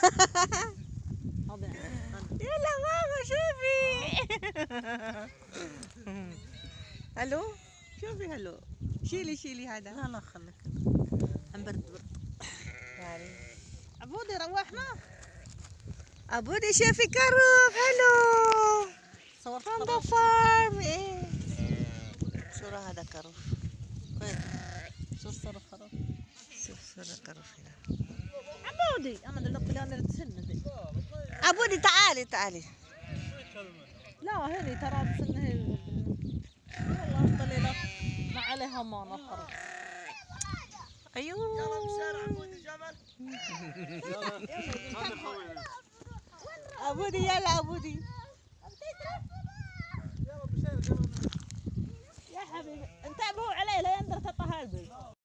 يلا ماما شوفي. الو شوفي هلو. شيلي هذا. لا خليك. برد. يعني عبودي روحنا. عبودي شوفي كروف. هلو. صورت from the خروف. farm. ايه صورة هذا كروف. وين؟ شوف صورة خروف. شوف صورة كروف هنا. عبودي انا دلوقتي انا تسندي. عبودي تعالي. لا هني ترى بسنه. والله الطليلة ما عليها مانا خروف. ايوه. يلا بالشارع عبودي جبل. عبودي يلا عبودي. يا حبيبي انتبهوا عليه لا يندر تطهر.